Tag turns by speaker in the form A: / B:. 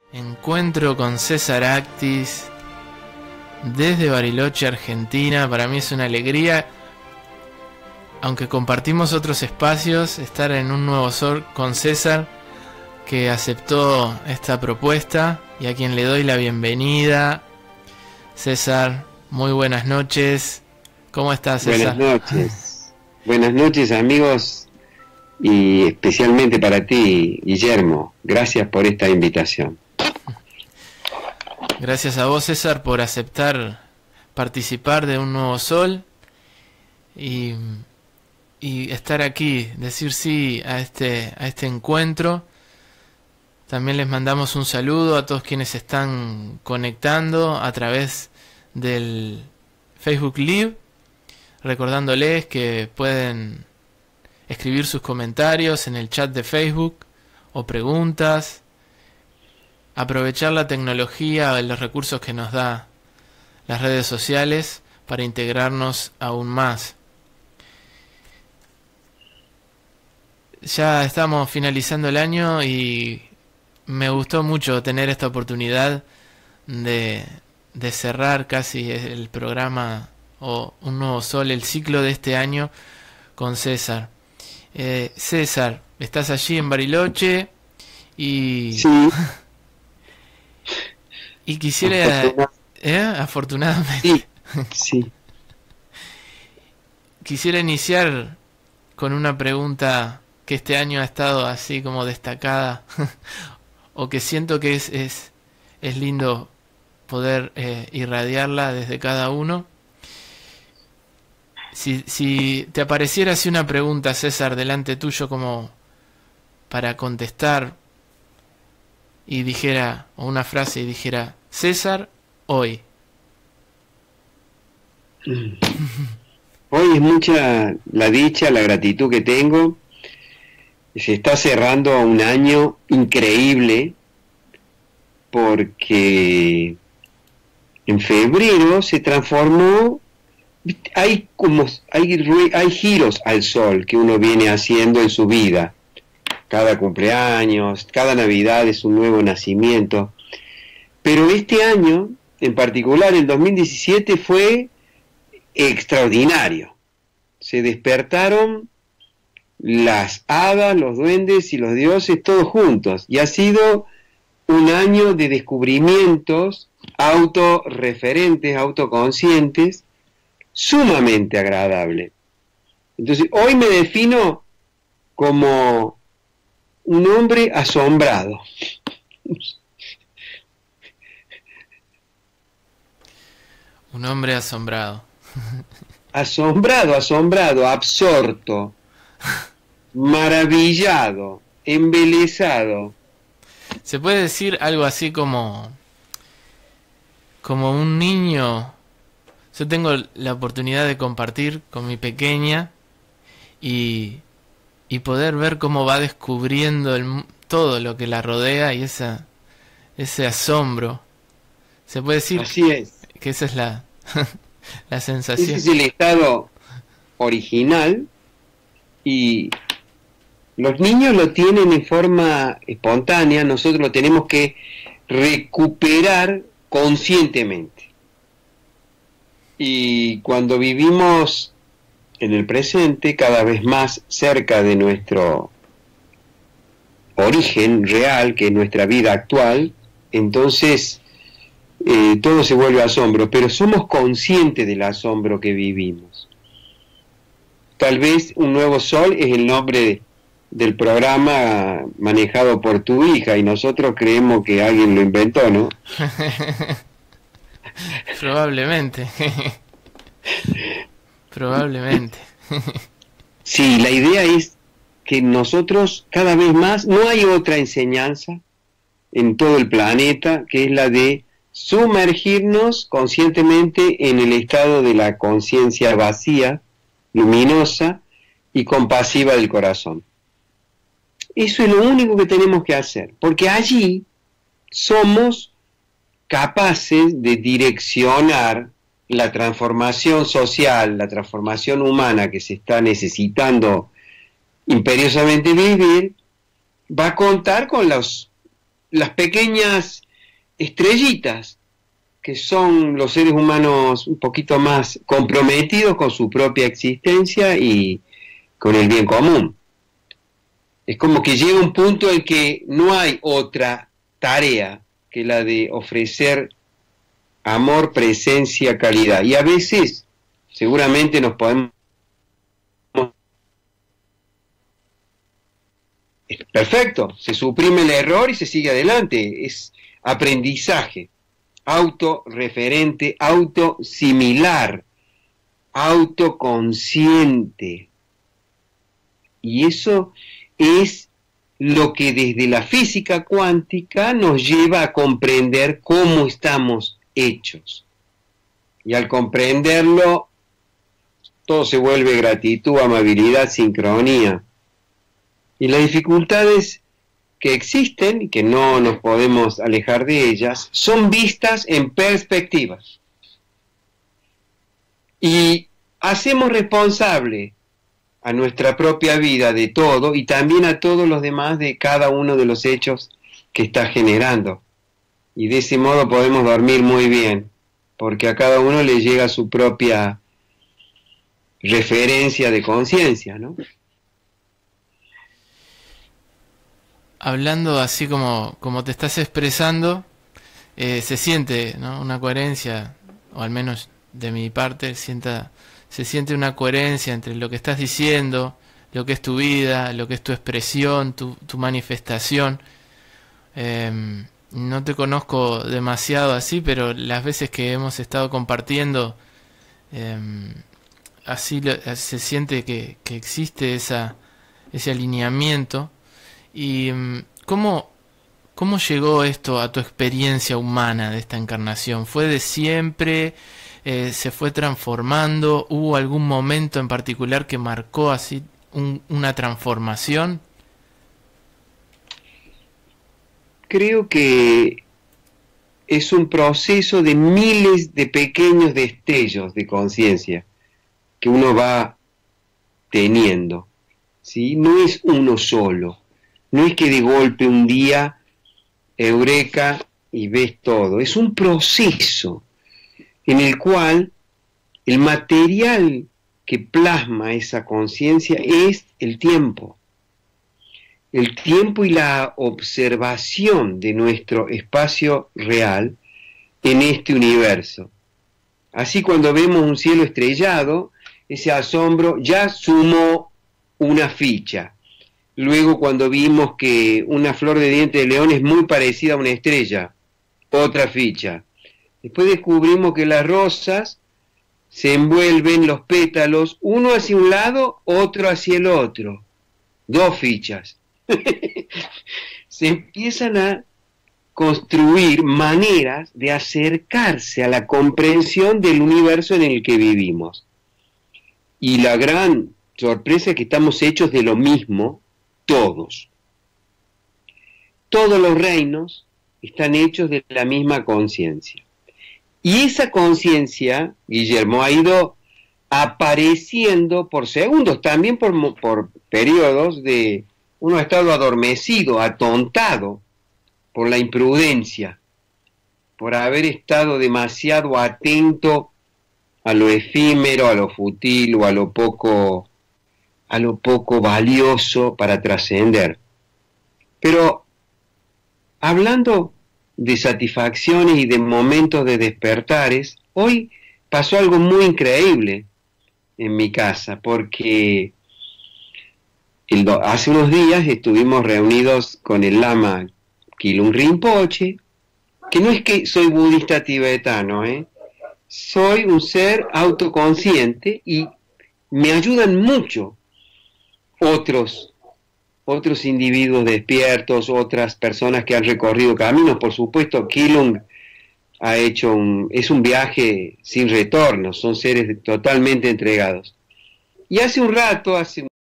A: Encuentro con César Actis desde Bariloche, Argentina. Para mí es una alegría, aunque compartimos otros espacios, estar en un nuevo sol con César, que aceptó esta propuesta y a quien le doy la bienvenida. César, muy buenas noches. ¿Cómo estás, César?
B: Buenas noches, amigos, y especialmente para ti, Guillermo. Gracias por esta invitación.
A: Gracias a vos, César, por aceptar participar de un nuevo sol y estar aquí, decir sí a este encuentro. También les mandamos un saludo a todos quienes están conectando a través del Facebook Live, recordándoles que pueden escribir sus comentarios en el chat de Facebook o preguntas. Aprovechar la tecnología, los recursos que nos da las redes sociales para integrarnos aún más. Ya estamos finalizando el año y me gustó mucho tener esta oportunidad de cerrar casi el programa o un nuevo sol, el ciclo de este año con César. César, estás allí en Bariloche y...
B: Sí.
A: Y quisiera... Afortunadamente.
B: Sí.
A: Quisiera iniciar con una pregunta que este año ha estado así como destacada o que siento que es lindo poder irradiarla desde cada uno. Si te apareciera así una pregunta, César, delante tuyo como para contestar y dijera, o una frase y dijera, César, hoy.
B: Hoy es mucha la dicha, la gratitud que tengo. Se está cerrando un año increíble porque en febrero se transformó. Hay giros al sol que uno viene haciendo en su vida. Cada cumpleaños, cada Navidad es un nuevo nacimiento. Pero este año, en particular el 2017, fue extraordinario. Se despertaron las hadas, los duendes y los dioses todos juntos. Y ha sido un año de descubrimientos autorreferentes, autoconscientes, sumamente agradable. Entonces, hoy me defino como un hombre asombrado.
A: Un hombre asombrado.
B: Asombrado, absorto, maravillado, embelesado.
A: ¿Se puede decir algo así como un niño? Yo tengo la oportunidad de compartir con mi pequeña y poder ver cómo va descubriendo todo lo que la rodea y ese asombro. Se puede decir
B: Así es.
A: Que esa es la sensación.
B: Ese es el estado original y los niños lo tienen en forma espontánea, nosotros lo tenemos que recuperar conscientemente. Y cuando vivimos en el presente, cada vez más cerca de nuestro origen real, que es nuestra vida actual, entonces todo se vuelve asombro, pero somos conscientes del asombro que vivimos. Tal vez un nuevo sol es el nombre del programa manejado por tu hija y nosotros creemos que alguien lo inventó, ¿no?
A: Probablemente. Probablemente.
B: Sí, la idea es que nosotros cada vez más, no hay otra enseñanza en todo el planeta que es la de sumergirnos conscientemente en el estado de la conciencia vacía, luminosa y compasiva del corazón. Eso es lo único que tenemos que hacer, porque allí somos capaces de direccionar la transformación social, la transformación humana que se está necesitando imperiosamente vivir, va a contar con los las pequeñas estrellitas que son los seres humanos un poquito más comprometidos con su propia existencia y con el bien común. Es como que llega un punto en que no hay otra tarea que la de ofrecer amor, presencia, calidad. Y a veces, seguramente nos podemos... Perfecto, se suprime el error y se sigue adelante. Es aprendizaje, autorreferente, autosimilar, autoconsciente. Y eso es lo que desde la física cuántica nos lleva a comprender cómo estamos hechos. Y al comprenderlo, todo se vuelve gratitud, amabilidad, sincronía. Y las dificultades que existen, y que no nos podemos alejar de ellas, son vistas en perspectivas. Y hacemos responsable a nuestra propia vida de todo y también a todos los demás de cada uno de los hechos que está generando. Y de ese modo podemos dormir muy bien, porque a cada uno le llega su propia referencia de conciencia, ¿no?
A: Hablando así como te estás expresando, se siente, ¿no?, una coherencia, o al menos de mi parte, se siente una coherencia entre lo que estás diciendo, lo que es tu vida, lo que es tu expresión, tu manifestación. No te conozco demasiado así, pero las veces que hemos estado compartiendo, así se siente que existe ese alineamiento. ¿Y cómo llegó esto a tu experiencia humana de esta encarnación? ¿Fue de siempre? ¿Se fue transformando? ¿Hubo algún momento en particular que marcó así una transformación?
B: Creo que es un proceso de miles de pequeños destellos de conciencia que uno va teniendo, ¿sí? No es uno solo. No es que de golpe un día, eureka, y ves todo. Es un proceso en el cual el material que plasma esa conciencia es el tiempo. El tiempo y la observación de nuestro espacio real en este universo. Así, cuando vemos un cielo estrellado, ese asombro ya sumó una ficha. Luego, cuando vimos que una flor de diente de león es muy parecida a una estrella, otra ficha. Después descubrimos que las rosas se envuelven los pétalos, uno hacia un lado, otro hacia el otro. Dos fichas. Se empiezan a construir maneras de acercarse a la comprensión del universo en el que vivimos. Y la gran sorpresa es que estamos hechos de lo mismo, todos. Todos los reinos están hechos de la misma conciencia. Y esa conciencia, Guillermo, ha ido apareciendo por segundos, también por periodos de... Uno ha estado adormecido, atontado por la imprudencia, por haber estado demasiado atento a lo efímero, a lo fútil o a lo poco valioso para trascender. Pero hablando de satisfacciones y de momentos de despertares, hoy pasó algo muy increíble en mi casa, porque hace unos días estuvimos reunidos con el lama Kilung Rinpoche, que no es que soy budista tibetano, soy un ser autoconsciente y me ayudan mucho otros individuos despiertos, otras personas que han recorrido caminos. Por supuesto, Kilung es un viaje sin retorno, son seres totalmente entregados. Y hace